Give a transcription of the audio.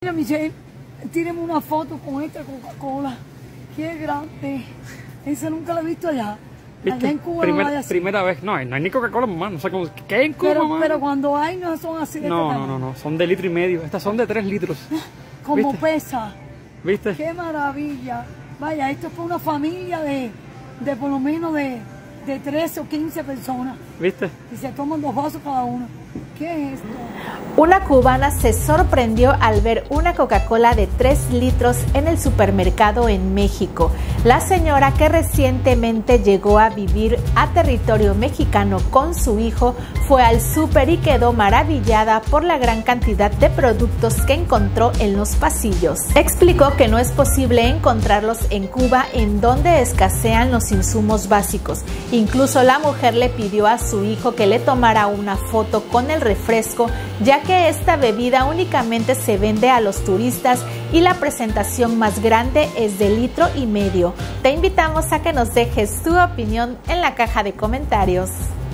Mira, Michelle, tíreme una foto con esta Coca-Cola. Qué grande. Esa nunca la he visto allá. Allá en Cuba no hay así. Primera vez. No hay ni Coca-Cola, mamá. No sé cómo. ¿Qué hay en Cuba, mamá? Pero cuando hay no son así de No. Son de 1,5 litros. Estas son de 3 litros. Como ¿Viste? pesa. ¿Viste? Qué maravilla. Vaya, esto es para una familia de por lo menos de 13 o 15 personas. ¿Viste? Y se toman 2 vasos cada uno. ¿Qué es esto? Una cubana se sorprendió al ver una Coca-Cola de 3 litros en el supermercado en México. La señora, que recientemente llegó a vivir a territorio mexicano con su hijo, fue al súper y quedó maravillada por la gran cantidad de productos que encontró en los pasillos. Explicó que no es posible encontrarlos en Cuba, en donde escasean los insumos básicos. Incluso la mujer le pidió a su hijo que le tomara una foto con el refresco, ya que esta bebida únicamente se vende a los turistas y la presentación más grande es de 1,5 litros. Te invitamos a que nos dejes tu opinión en la caja de comentarios.